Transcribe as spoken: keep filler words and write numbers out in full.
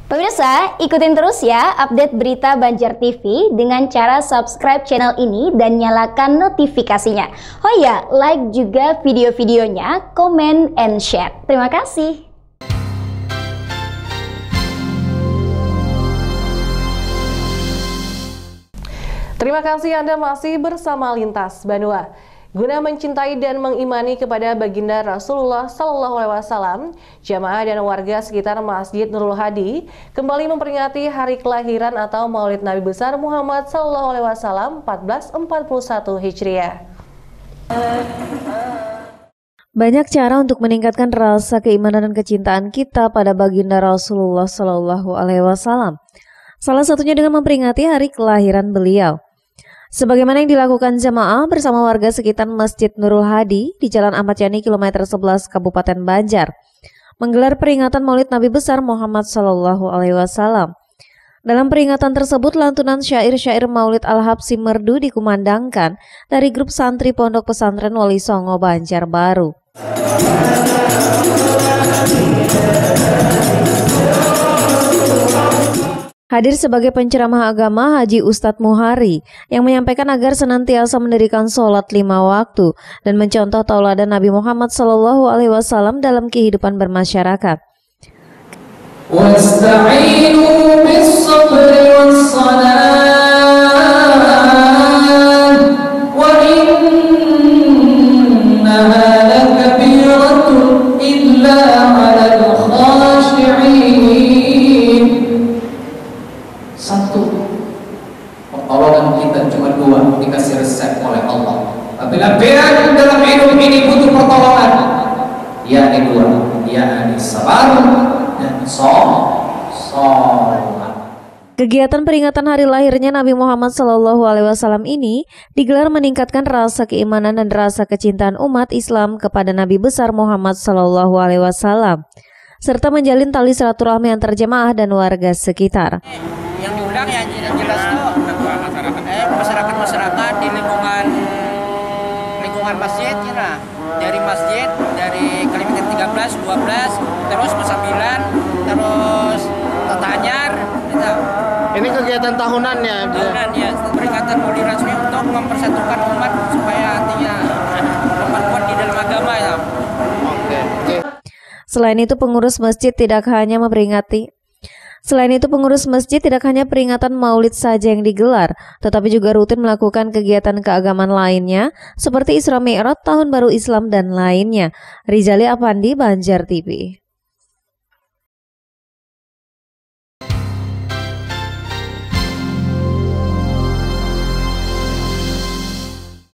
Pemirsa, ikutin terus ya update berita Banjar T V dengan cara subscribe channel ini dan nyalakan notifikasinya. Oh ya, like juga video-videonya, comment and share. Terima kasih. Terima kasih Anda masih bersama Lintas Banua. Guna mencintai dan mengimani kepada baginda Rasulullah Sallallahu Alaihi Wasallam, jamaah dan warga sekitar Masjid Nurul Hadi kembali memperingati hari kelahiran atau Maulid Nabi besar Muhammad Sallallahu Alaihi Wasallam seribu empat ratus empat puluh satu Hijriah. Banyak cara untuk meningkatkan rasa keimanan dan kecintaan kita pada baginda Rasulullah Sallallahu Alaihi Wasallam. Salah satunya dengan memperingati hari kelahiran beliau. Sebagaimana yang dilakukan jamaah bersama warga sekitar Masjid Nurul Hadi di Jalan Ahmad Yani kilometer sebelas Kabupaten Banjar, menggelar peringatan Maulid Nabi besar Muhammad Sallallahu Alaihi Wasallam. Dalam peringatan tersebut, lantunan syair-syair Maulid Al-Habsyi merdu dikumandangkan dari grup santri Pondok Pesantren Wali Songo Banjarbaru. Hadir sebagai penceramah agama Haji Ustadz Muhari yang menyampaikan agar senantiasa mendirikan sholat lima waktu dan mencontoh tauladan Nabi Muhammad Sallallahu Alaihi Wasallam dalam kehidupan bermasyarakat. Wasta'inu bis-sabri was-salat wa innaha lakabiratun illa 'alal khashi'in. Satu, pertolongan kita cuma dua, dikasih resep oleh Allah. Apabila berat dalam hidup ini butuh pertolongan, yakni dua, yakni sabar dan sholat. Kegiatan peringatan hari lahirnya Nabi Muhammad Sallallahu Alaihi Wasallam ini digelar meningkatkan rasa keimanan dan rasa kecintaan umat Islam kepada Nabi besar Muhammad Sallallahu Alaihi Wasallam, serta menjalin tali silaturahmi antar jemaah dan warga sekitar. Yang diundang ya jelas tuh eh, masyarakat-masyarakat di lingkungan lingkungan masjid ya, dari masjid dari kilometer tiga belas, dua belas, terus Pesambilan, terus Tetanyar gitu. Ini kegiatan tahunan ya? Tahunan ya, peringatan Maulid Rasmi untuk mempersatukan umat supaya artinya umat kuat di dalam agama ya. Oke. Oke. Selain itu pengurus masjid tidak hanya memperingati Selain itu pengurus masjid tidak hanya peringatan Maulid saja yang digelar, tetapi juga rutin melakukan kegiatan keagamaan lainnya seperti Isra Mi'raj, Tahun Baru Islam dan lainnya. Rizali Apandi, Banjar T V.